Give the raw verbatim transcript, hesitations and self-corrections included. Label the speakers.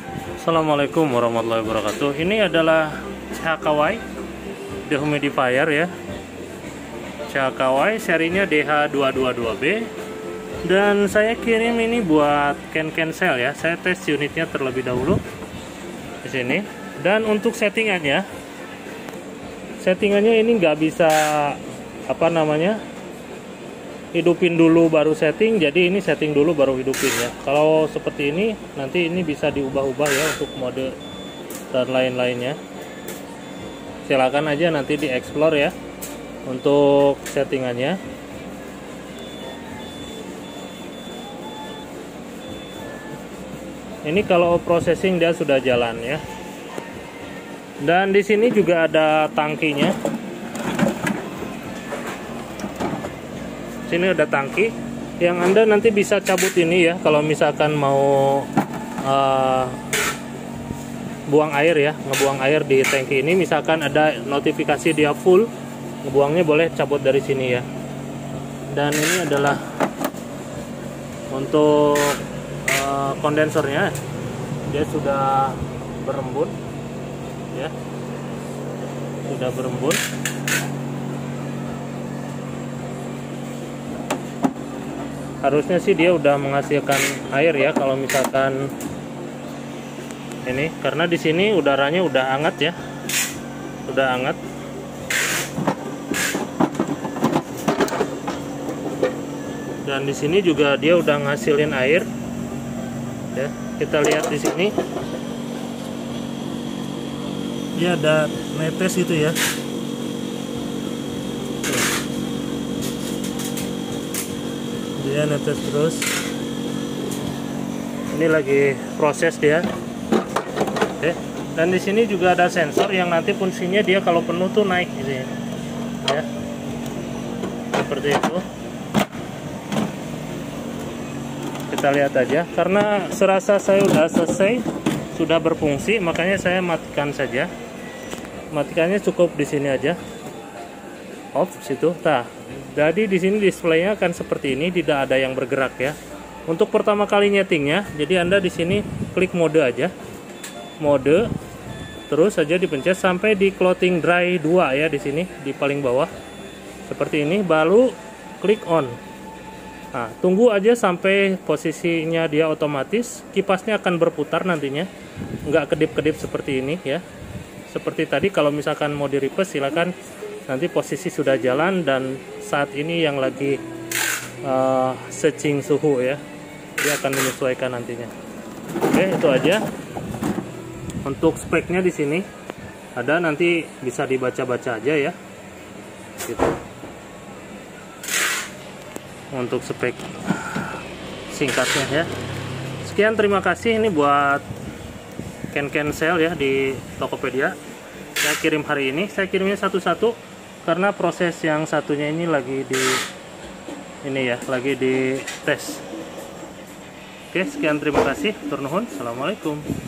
Speaker 1: Assalamualaikum warahmatullahi wabarakatuh. Ini adalah C H K Y dehumidifier ya. C H K Y serinya D H dua dua dua B. Dan saya kirim ini buat Can Cancel ya. Saya tes unitnya terlebih dahulu di sini. Dan untuk settingannya, settingannya ini nggak bisa apa namanya hidupin dulu baru setting. Jadi ini setting dulu baru hidupin ya. Kalau seperti ini nanti ini bisa diubah-ubah ya untuk mode dan lain-lainnya. Silakan aja nanti di explore ya untuk settingannya. Ini kalau processing dia sudah jalan ya. Dan di sini juga ada tangkinya. Sini ada tangki yang Anda nanti bisa cabut ini ya kalau misalkan mau uh, buang air ya, ngebuang air di tangki ini. Misalkan ada notifikasi dia full, ngebuangnya boleh cabut dari sini ya. Dan ini adalah untuk uh, kondensernya, dia sudah berembun ya, sudah berembun. Harusnya sih dia udah menghasilkan air ya kalau misalkan ini, karena di sini udaranya udah hangat ya, udah hangat. Dan di sini juga dia udah ngasilin air ya. Kita lihat di sini dia ada netes itu ya. Dia netes terus. Ini lagi proses dia. Oke. Dan di sini juga ada sensor yang nanti fungsinya dia kalau penuh tuh naik gitu ya. Ya. Seperti itu. Kita lihat aja, karena serasa saya udah selesai, sudah berfungsi, makanya saya matikan saja. Matikannya cukup di sini aja. Off situ. Nah, jadi di sini displaynya akan seperti ini, tidak ada yang bergerak ya. Untuk pertama kali nyetingnya, jadi Anda di sini klik mode aja. Mode, terus saja dipencet sampai di clothing dry dua ya di sini di paling bawah. Seperti ini, baru klik on. Nah, tunggu aja sampai posisinya dia otomatis, kipasnya akan berputar nantinya, nggak kedip-kedip seperti ini ya. Seperti tadi kalau misalkan mau di reverse silakan, nanti posisi sudah jalan dan saat ini yang lagi uh, searching suhu ya, dia akan menyesuaikan nantinya. Oke, itu aja. Untuk speknya di sini ada, nanti bisa dibaca-baca aja ya. Gitu. Untuk spek singkatnya ya. Sekian, terima kasih. Ini buat Can Cancel ya di Tokopedia. Saya kirim hari ini. Saya kirimnya satu-satu karena proses yang satunya ini lagi di ini ya, lagi di tes. Oke, sekian, terima kasih. Tur nuhun. Assalamualaikum.